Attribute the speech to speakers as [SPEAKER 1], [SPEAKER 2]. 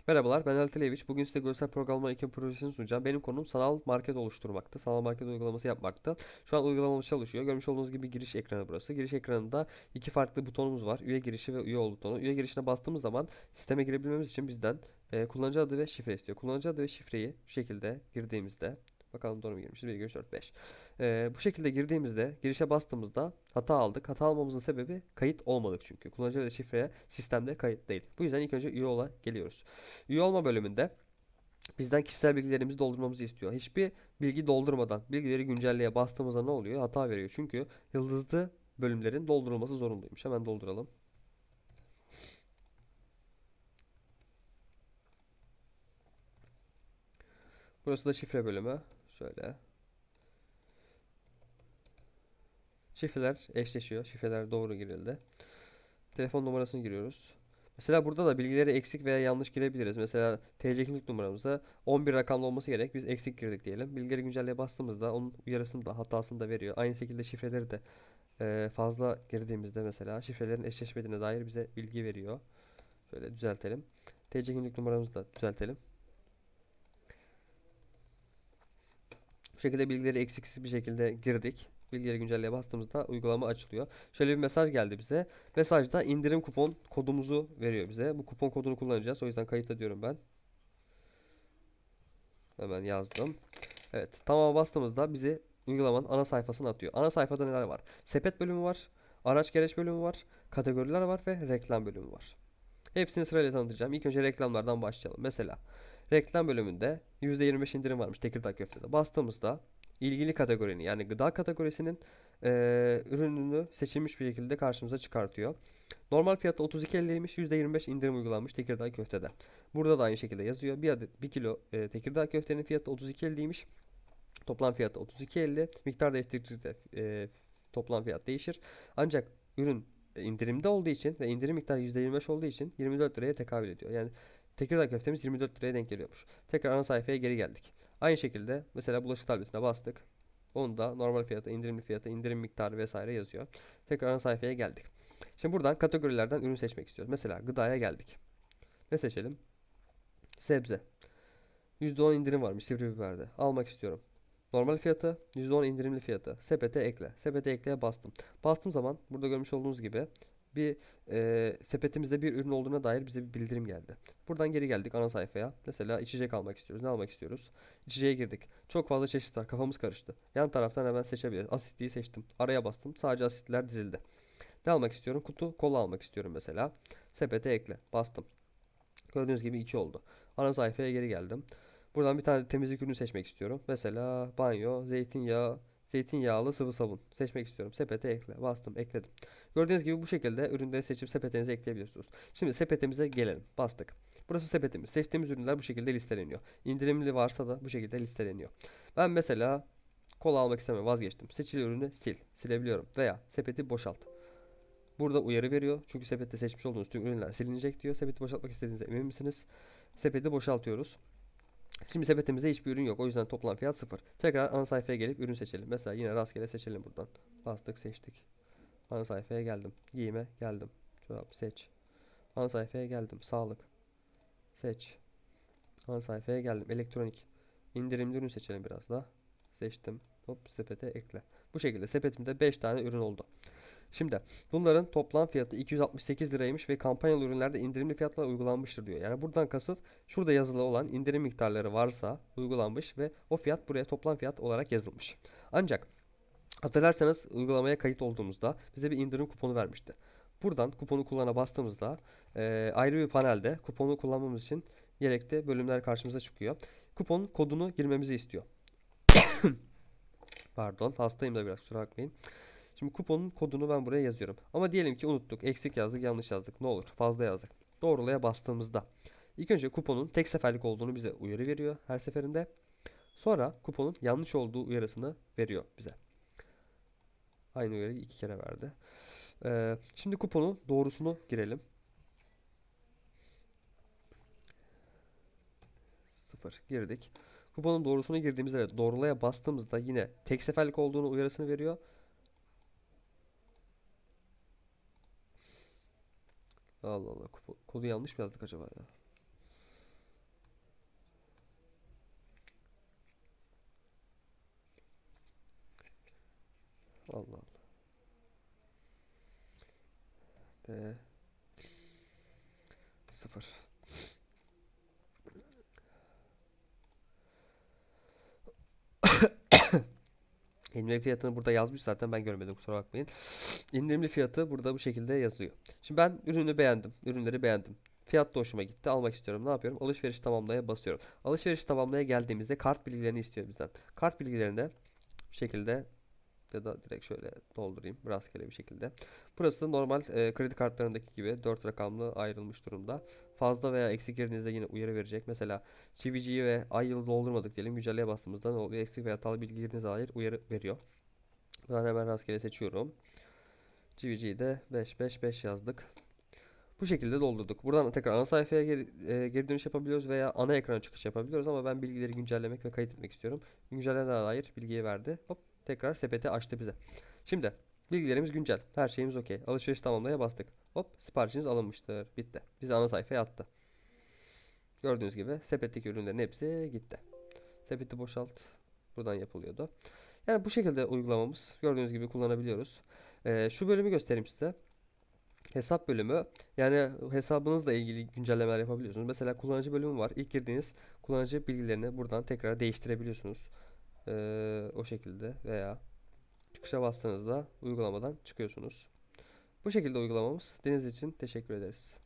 [SPEAKER 1] Merhabalar, ben Alteleviç. Bugün size görsel programlama eğitim projesini sunacağım. Benim konum sanal market oluşturmaktı. Sanal market uygulaması yapmakta. Şu an uygulamamız çalışıyor. Görmüş olduğunuz gibi giriş ekranı burası. Giriş ekranında iki farklı butonumuz var. Üye girişi ve üye ol butonu. Üye girişine bastığımız zaman sisteme girebilmemiz için bizden kullanıcı adı ve şifre istiyor. Kullanıcı adı ve şifreyi şu şekilde girdiğimizde bakalım doğru mu girmişiz? 1, 2, 3, 4, 5. Bu şekilde girdiğimizde, girişe bastığımızda hata aldık. Hata almamızın sebebi kayıt olmadık çünkü. Kullanıcı ve şifreye sistemde kayıt değil. Bu yüzden ilk önce üye ola geliyoruz. Üye olma bölümünde bizden kişisel bilgilerimizi doldurmamızı istiyor. Hiçbir bilgi doldurmadan bilgileri güncelleye bastığımızda ne oluyor? Hata veriyor. Çünkü yıldızlı bölümlerin doldurulması zorunluymuş. Hemen dolduralım. Burası da şifre bölümü. Şöyle. Şifreler eşleşiyor. Şifreler doğru girildi. Telefon numarasını giriyoruz. Mesela burada da bilgileri eksik veya yanlış girebiliriz. Mesela TC kimlik numaramıza 11 rakamlı olması gerek. Biz eksik girdik diyelim. Bilgileri güncelleye bastığımızda onun uyarısını da hatasını da veriyor. Aynı şekilde şifreleri de fazla girdiğimizde mesela şifrelerin eşleşmediğine dair bize bilgi veriyor. Şöyle düzeltelim. TC kimlik numaramızı da düzeltelim. Bu şekilde bilgileri eksiksiz bir şekilde girdik. Bilgileri güncelleye bastığımızda uygulama açılıyor. Şöyle bir mesaj geldi bize. Mesajda indirim kupon kodumuzu veriyor bize. Bu kupon kodunu kullanacağız. O yüzden kayıt ediyorum ben. Hemen yazdım. Evet. Tamam'a bastığımızda bizi uygulamanın ana sayfasına atıyor. Ana sayfada neler var? Sepet bölümü var. Araç gereç bölümü var. Kategoriler var ve reklam bölümü var. Hepsini sırayla tanıtacağım. İlk önce reklamlardan başlayalım. Mesela reklam bölümünde %25 indirim varmış Tekirdağ Köfte'de. Bastığımızda ilgili kategorinin yani gıda kategorisinin ürününü seçilmiş bir şekilde karşımıza çıkartıyor. Normal fiyatı 32.50'ymiş. %25 indirim uygulanmış Tekirdağ Köfte'den. Burada da aynı şekilde yazıyor. Bir adet 1 kilo Tekirdağ Köfte'nin fiyatı 32.50'ymiş. Toplam fiyatı 32.50. Miktar değiştirdikçe toplam fiyat değişir. Ancak ürün indirimde olduğu için ve indirim miktarı %25 olduğu için 24 liraya tekabül ediyor. Yani Tekirdağ köftemiz 24 liraya denk geliyormuş. Tekrar ana sayfaya geri geldik. Aynı şekilde mesela bulaşık tabletine bastık. Onda normal fiyatı, indirimli fiyatı, indirim miktarı vesaire yazıyor. Tekrar ana sayfaya geldik. Şimdi buradan kategorilerden ürün seçmek istiyoruz. Mesela gıdaya geldik. Ne seçelim? Sebze. %10 indirim varmış sivri biberde. Almak istiyorum. Normal fiyatı, %10 indirimli fiyatı. Sepete ekle. Sepete ekleye bastım. Bastığım zaman burada görmüş olduğunuz gibi bir sepetimizde bir ürün olduğuna dair bize bir bildirim geldi. Buradan geri geldik ana sayfaya. Mesela içecek almak istiyoruz. Ne almak istiyoruz? İçeceğe girdik. Çok fazla çeşit var. Kafamız karıştı. Yan taraftan hemen seçebiliriz. Asitliyi seçtim. Araya bastım. Sadece asitler dizildi. Ne almak istiyorum? Kutu kola almak istiyorum mesela. Sepete ekle. Bastım. Gördüğünüz gibi 2 oldu. Ana sayfaya geri geldim. Buradan bir tane temizlik ürünü seçmek istiyorum. Mesela banyo, zeytinyağlı sıvı sabun seçmek istiyorum. Sepete ekle. Bastım, ekledim. Gördüğünüz gibi bu şekilde ürünleri seçip sepetinize ekleyebiliyorsunuz. Şimdi sepetimize gelelim. Bastık. Burası sepetimiz. Seçtiğimiz ürünler bu şekilde listeleniyor. İndirimli varsa da bu şekilde listeleniyor. Ben mesela kola almak istemiyorum. Vazgeçtim. Seçili ürünü sil. Silebiliyorum. Veya sepeti boşalt. Burada uyarı veriyor. Çünkü sepette seçmiş olduğunuz tüm ürünler silinecek diyor. Sepeti boşaltmak istediğinizde emin misiniz? Sepeti boşaltıyoruz. Şimdi sepetimizde hiçbir ürün yok. O yüzden toplam fiyat sıfır. Tekrar ana sayfaya gelip ürün seçelim. Mesela yine rastgele seçelim buradan. Bastık seçtik. Ana sayfaya geldim. Giyime geldim. Çorap seç. Ana sayfaya geldim. Sağlık seç. Ana sayfaya geldim. Elektronik. İndirimli ürün seçelim biraz da. Seçtim. Hop sepete ekle. Bu şekilde sepetimde 5 tane ürün oldu. Şimdi bunların toplam fiyatı 268 liraymış ve kampanyalı ürünlerde indirimli fiyatlar uygulanmıştır diyor. Yani buradan kasıt şurada yazılı olan indirim miktarları varsa uygulanmış ve o fiyat buraya toplam fiyat olarak yazılmış. Ancak hatırlarsanız uygulamaya kayıt olduğumuzda bize bir indirim kuponu vermişti. Buradan kuponu kullana bastığımızda ayrı bir panelde kuponu kullanmamız için gerekli bölümler karşımıza çıkıyor. Kuponun kodunu girmemizi istiyor. Pardon, hastayım da biraz kusura bakmayın. Şimdi kuponun kodunu ben buraya yazıyorum. Ama diyelim ki unuttuk, eksik yazdık, yanlış yazdık. Ne olur? Fazla yazdık. Doğrulaya bastığımızda ilk önce kuponun tek seferlik olduğunu bize uyarı veriyor her seferinde. Sonra kuponun yanlış olduğu uyarısını veriyor bize. Aynı uyarıyı iki kere verdi. Şimdi kuponun doğrusunu girelim. 0 girdik. Kuponun doğrusunu girdiğimizde evet, doğrulaya bastığımızda yine tek seferlik olduğunu uyarısını veriyor. Allah Allah, kodu yanlış mı yazdık acaba ya? Allah Allah. De 0. İndirimli fiyatını burada yazmış, zaten ben görmedim, kusura bakmayın. İndirimli fiyatı burada bu şekilde yazıyor. Şimdi ben ürünü beğendim. Ürünleri beğendim. Fiyat da hoşuma gitti. Almak istiyorum. Ne yapıyorum? Alışveriş tamamlaya basıyorum. Alışveriş tamamlaya geldiğimizde kart bilgilerini istiyor bizden. Kart bilgilerine bu şekilde, ya da direkt şöyle doldurayım rastgele bir şekilde. Burası normal kredi kartlarındaki gibi 4 rakamlı ayrılmış durumda. Fazla veya eksik girdiğinizde yine uyarı verecek. Mesela CVG'yi ve ay yılı doldurmadık diyelim. Güncelleye bastığımızda ne oluyor? Eksik veya hatalı bilgi girdiğinize dair uyarı veriyor. Buradan hemen rastgele seçiyorum. CVG'yi de 555 yazdık. Bu şekilde doldurduk. Buradan tekrar ana sayfaya geri dönüş yapabiliyoruz veya ana ekrana çıkış yapabiliyoruz, ama ben bilgileri güncellemek ve kayıt etmek istiyorum. Güncellemeye dair bilgiyi verdi. Hop, tekrar sepeti açtı bize. Şimdi bilgilerimiz güncel. Her şeyimiz okey. Alışveriş tamamlaya bastık. Hop, siparişiniz alınmıştır. Bitti. Bizi ana sayfaya attı. Gördüğünüz gibi sepetteki ürünlerin hepsi gitti. Sepeti boşalt. Buradan yapılıyordu. Yani bu şekilde uygulamamız gördüğünüz gibi kullanabiliyoruz. Şu bölümü göstereyim size. Hesap bölümü, yani hesabınızla ilgili güncellemeler yapabiliyorsunuz. Mesela kullanıcı bölümü var. İlk girdiğiniz kullanıcı bilgilerini buradan tekrar değiştirebiliyorsunuz. O şekilde, veya çıkışa bastığınızda uygulamadan çıkıyorsunuz. Bu şekilde uygulamamız. Dinlediğiniz için teşekkür ederiz.